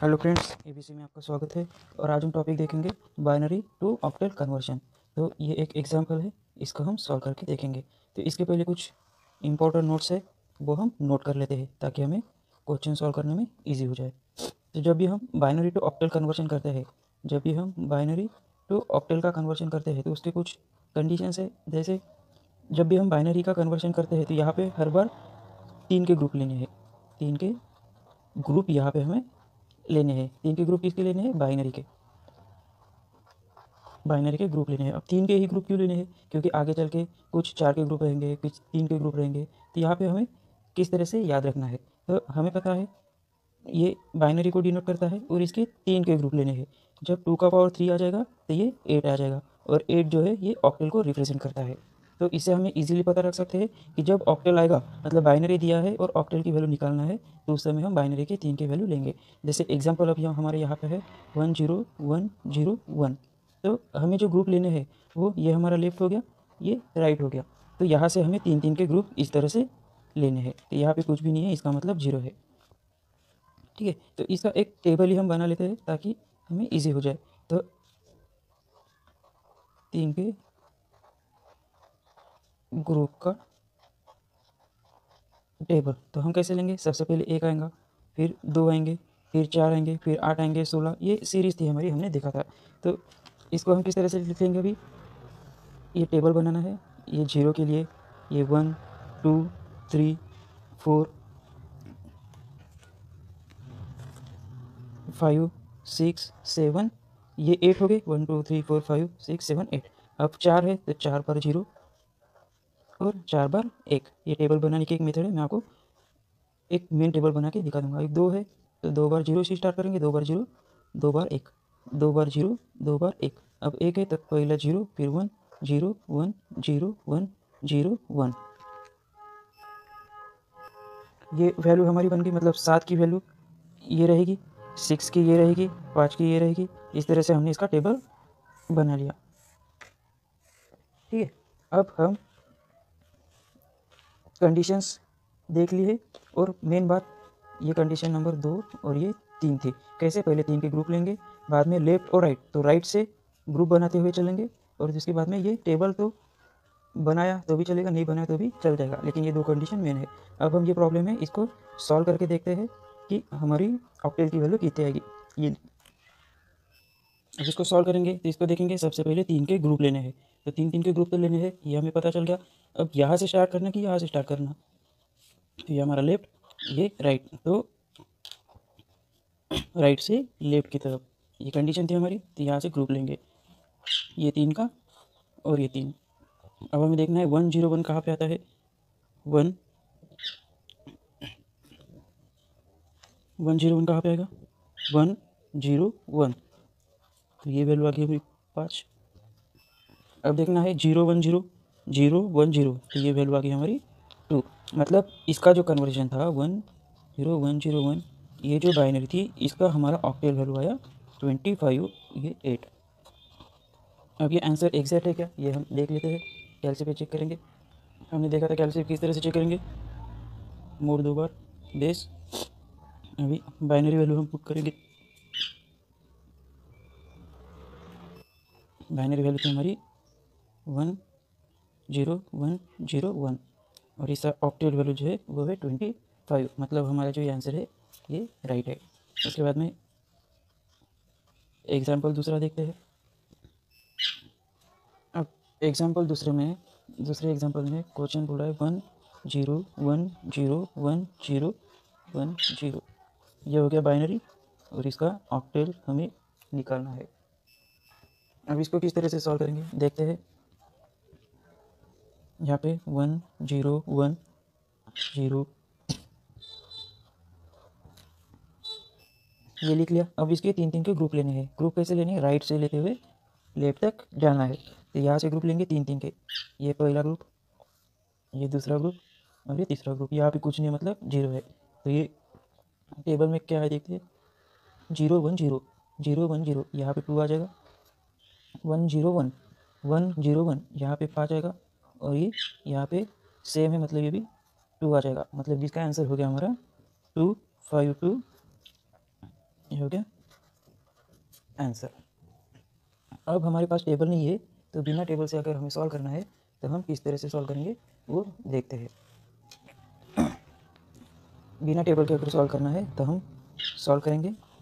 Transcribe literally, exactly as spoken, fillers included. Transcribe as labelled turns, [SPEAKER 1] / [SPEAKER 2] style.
[SPEAKER 1] Hello friends, ABC में आपका स्वागत है। और आज हम टॉपिक देखेंगे बाइनरी टू ऑक्टल कन्वर्शन। तो ये एक एग्जांपल है, इसको हम सॉल्व करके देखेंगे। तो इसके पहले कुछ इंपॉर्टेंट नोट्स है, वो हम नोट कर लेते हैं ताकि हमें क्वेश्चन सॉल्व करने में ईजी हो जाए। तो जब भी हम बाइनरी टू ऑक्टल कन्वर्शन करते हैं जब भी हम बाइनरी टू ऑक्टल का कन्वर्शन करते हैं तो उसके कुछ कंडीशंस है। जैसे जब भी हम बाइनरी का कन्वर्शन करते हैं तो यहाँ पे हर बार तीन के ग्रुप लेने हैं। तीन के ग्रुप यहाँ पे हमें लेने हैं। तीन के ग्रुप किसके लेने हैं? बाइनरी के बाइनरी के ग्रुप लेने हैं। अब तीन के ही ग्रुप क्यों लेने हैं? क्योंकि आगे चल के कुछ चार के ग्रुप रहेंगे, कुछ तीन के ग्रुप रहेंगे। तो यहाँ पे हमें किस तरह से याद रखना है, तो हमें पता है ये बाइनरी को डिनोट करता है और इसके तीन के ग्रुप लेने हैं। जब टू का पावर थ्री आ जाएगा तो ये एट आ जाएगा, और एट जो है ये ऑक्टल को रिप्रेजेंट करता है। तो इससे हमें इजीली पता रख सकते हैं कि जब ऑक्टल आएगा, मतलब बाइनरी दिया है और ऑक्टल की वैल्यू निकालना है, तो उस समय हम बाइनरी के तीन के वैल्यू लेंगे। जैसे एग्जांपल अब यहाँ हमारे यहाँ पे है one zero one zero one. तो हमें जो ग्रुप लेने हैं वो ये हमारा लेफ्ट हो गया, ये राइट हो गया। तो यहाँ से हमें तीन तीन के ग्रुप इस तरह से लेने हैं। तो यहाँ पे कुछ भी नहीं है, इसका मतलब जीरो है। ठीक है, तो इसका एक टेबल ही हम बना लेते हैं ताकि हमें इजी हो जाए। तो तीन के ग्रुप का टेबल तो हम कैसे लेंगे? सबसे पहले एक आएगा, फिर दो आएंगे, फिर चार आएंगे, फिर आठ आएंगे, सोलह। ये सीरीज़ थी हमारी, हमने देखा था। तो इसको हम किस तरह से लिखेंगे? अभी ये टेबल बनाना है। ये जीरो के लिए ये one two three four five six seven, ये एट हो गए। One two three four five six seven eight. अब चार है तो चार बार जीरो और चार बार एक। ये टेबल बनाने की एक मेथड है, मैं आपको एक मेन टेबल बना के दिखा दूंगा। एक दो है तो दो बार जीरो से स्टार्ट करेंगे, दो बार जीरो, दो बार एक, दो बार जीरो, दो बार एक। अब एक है तो पहला जीरो, फिर one zero one zero one zero one. ये वैल्यू हमारी बन गई, मतलब सात की वैल्यू ये रहेगी, सिक्स की ये रहेगी, पाँच की ये रहेगी। इस तरह से हमने इसका टेबल बना लिया। ठीक है, अब हम कंडीशंस देख ली है, और मेन बात ये कंडीशन नंबर दो और ये तीन थी। कैसे? पहले तीन के ग्रुप लेंगे, बाद में लेफ्ट और राइट, तो राइट से ग्रुप बनाते हुए चलेंगे, और जिसके बाद में ये टेबल तो बनाया तो भी चलेगा, नहीं बनाया तो भी चल जाएगा, लेकिन ये दो कंडीशन मेन है। अब हम ये प्रॉब्लम है इसको सॉल्व करके देखते हैं कि हमारी ऑक्टेल की वैल्यू कितनी आएगी। ये इसको सॉल्व करेंगे तो इसको देखेंगे। सबसे पहले तीन के ग्रुप लेने हैं, तो तीन तीन के ग्रुप तो लेने हैं, ये हमें पता चल गया। अब यहाँ से स्टार्ट करना कि यहाँ से स्टार्ट करना? तो ये हमारा लेफ्ट, ये राइट, तो राइट से लेफ्ट की तरफ ये कंडीशन थी हमारी। तो यहाँ से ग्रुप लेंगे, ये तीन का और ये तीन। अब हमें देखना है वन जीरो वन कहाँ पे आता है। वन वन जीरो वन कहाँ पे आएगा? वन जीरो वन, तो ये वैल्यू आ गई हमारी पाँच। अब देखना है zero one zero, zero one zero, तो ये वैल्यू आ गई हमारी टू। मतलब इसका जो कन्वर्जन था one zero one zero one, ये जो बाइनरी थी इसका हमारा ऑक्टेल वैल्यू आया ट्वेंटी फाइव, ये एट। अब ये आंसर एग्जैक्ट है क्या, ये हम देख लेते हैं। कैलसी पे चेक करेंगे। हमने देखा था कैलसी किस तरह से चेक करेंगे, मोड़ दो बार बेस। अभी बाइनरी वैल्यू हम पुट करेंगे। बाइनरी वैल्यू थी हमारी one zero one zero one, और इसका ऑक्टेल वैल्यू जो है वो है ट्वेंटी फाइव। मतलब हमारा जो ये आंसर है ये राइट है। उसके बाद में एग्जाम्पल दूसरा देखते हैं। अब एग्जाम्पल दूसरे में दूसरे एग्जाम्पल में क्वेश्चन बोला है one zero one zero one zero one zero. ये हो गया बाइनरी, और इसका ऑक्टेल हमें निकालना है। अब इसको किस तरह से सॉल्व करेंगे देखते हैं। यहाँ पे वन जीरो वन जीरो ये लिख लिया। अब इसके तीन तीन के ग्रुप लेने हैं। ग्रुप कैसे लेने हैं? राइट से लेते हुए लेफ्ट तक जाना है। तो यहाँ से ग्रुप लेंगे तीन तीन के। ये पहला ग्रुप, ये दूसरा ग्रुप, और ये तीसरा ग्रुप। यहाँ पे कुछ नहीं, मतलब जीरो है। तो ये टेबल में क्या है देखते हैं। Zero one zero, zero one zero, यहाँ पे टू आ जाएगा। One zero one, one zero one, यहाँ पे पाँच आएगा, और ये यहाँ पे सेम है, मतलब ये भी टू आ जाएगा। मतलब जिसका आंसर हो गया हमारा टू फाइव टू, ये हो गया आंसर। अब हमारे पास टेबल नहीं है, तो बिना टेबल से अगर हमें सॉल्व करना है तो हम किस तरह से सॉल्व करेंगे वो देखते हैं। बिना टेबल के अगर सॉल्व करना है तो हम सॉल्व करेंगे